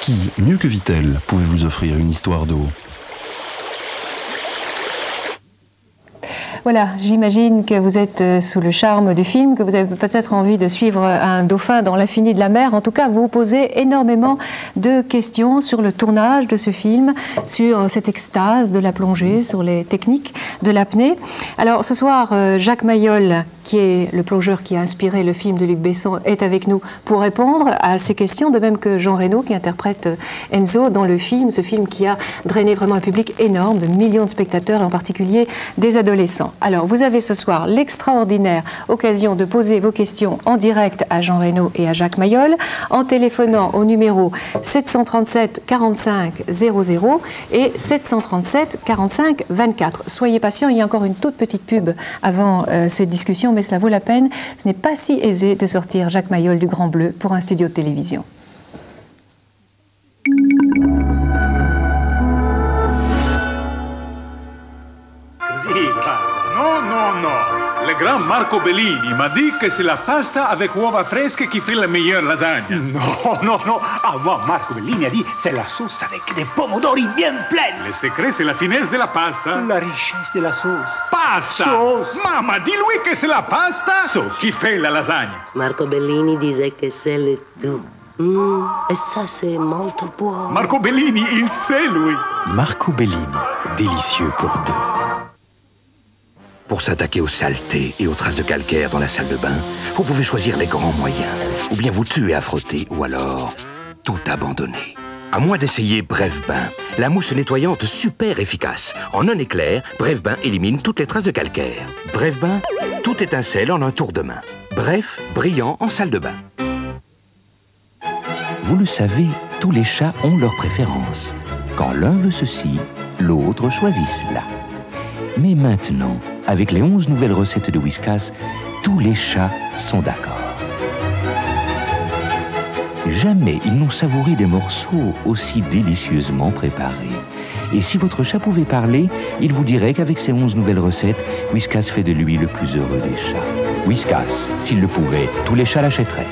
Qui, mieux que Vittel, pouvait vous offrir une histoire d'eau? Voilà, j'imagine que vous êtes sous le charme du film, que vous avez peut-être envie de suivre un dauphin dans l'infini de la mer. En tout cas, vous posez énormément de questions sur le tournage de ce film, sur cette extase de la plongée, sur les techniques de l'apnée. Alors ce soir, Jacques Mayol, qui est le plongeur qui a inspiré le film de Luc Besson, est avec nous pour répondre à ces questions, de même que Jean Reno, qui interprète Enzo dans le film, ce film qui a drainé vraiment un public énorme, de millions de spectateurs, en particulier des adolescents. Alors, vous avez ce soir l'extraordinaire occasion de poser vos questions en direct à Jean Reno et à Jacques Mayol, en téléphonant au numéro 737 45 00 et 737 45 24. Soyez patients, il y a encore une toute petite pub avant cette discussion, mais cela vaut la peine. Ce n'est pas si aisé de sortir Jacques Mayol du Grand Bleu pour un studio de télévision. Le grand Marco Bellini m'a dit que c'est la pasta avec uova fresche qui fait la meilleure lasagne. Non. Ah, moi, Marco Bellini a dit c'est la sauce avec des pomodori bien pleines. Le secret, c'est la finesse de la pasta. La richesse de la sauce. Pasta! Sauce. Maman, dis-lui que c'est la pasta Sauce. qui fait la lasagne. Marco Bellini disait que c'est le tout. Et ça, c'est molto buono. Marco Bellini, il sait, lui. Marco Bellini, délicieux pour deux. Pour s'attaquer aux saletés et aux traces de calcaire dans la salle de bain, vous pouvez choisir les grands moyens. Ou bien vous tuer à frotter, ou alors tout abandonner. À moins d'essayer Bref Bain, la mousse nettoyante super efficace. En un éclair, Bref Bain élimine toutes les traces de calcaire. Bref Bain, tout étincelle en un tour de main. Bref, brillant en salle de bain. Vous le savez, tous les chats ont leurs préférences. Quand l'un veut ceci, l'autre choisit cela. Mais maintenant, avec les 11 nouvelles recettes de Whiskas, tous les chats sont d'accord. Jamais ils n'ont savouré des morceaux aussi délicieusement préparés. Et si votre chat pouvait parler, il vous dirait qu'avec ces 11 nouvelles recettes, Whiskas fait de lui le plus heureux des chats. Whiskas, s'il le pouvait, tous les chats l'achèteraient.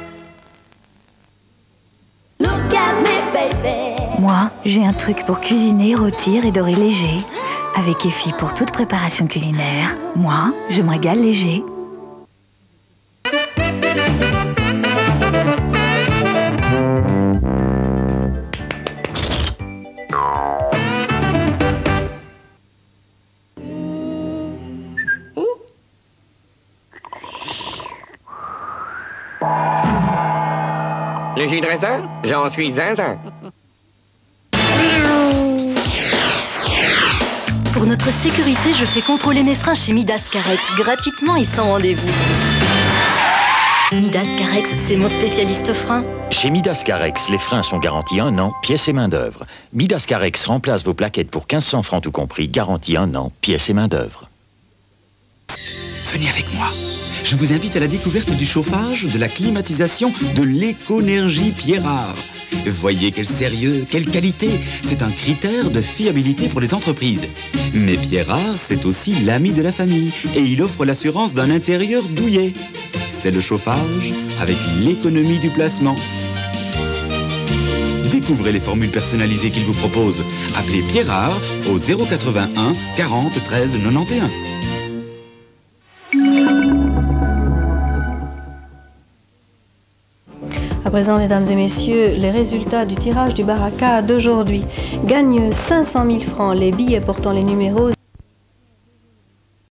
Moi, j'ai un truc pour cuisiner, rôtir et dorer léger. Avec Effie pour toute préparation culinaire. Moi, je me régale léger. Le jus de raisin, j'en suis zinzin. Pour notre sécurité, je fais contrôler mes freins chez Midas Carex, gratuitement et sans rendez-vous. Midas Carex, c'est mon spécialiste frein. Chez Midas Carex, les freins sont garantis 1 an, pièces et main-d'œuvre. Midas Carex remplace vos plaquettes pour 1500 francs tout compris, garantie 1 an, pièces et main-d'œuvre. Venez avec moi. Je vous invite à la découverte du chauffage, de la climatisation, de l'éconergie Pierrard. Voyez quel sérieux, quelle qualité. C'est un critère de fiabilité pour les entreprises. Mais Pierrard, c'est aussi l'ami de la famille et il offre l'assurance d'un intérieur douillet. C'est le chauffage avec l'économie du placement. Découvrez les formules personnalisées qu'il vous propose. Appelez Pierrard au 081 40 13 91. À présent, mesdames et messieurs, les résultats du tirage du Baraka d'aujourd'hui. Gagne 500 000 francs les billets portant les numéros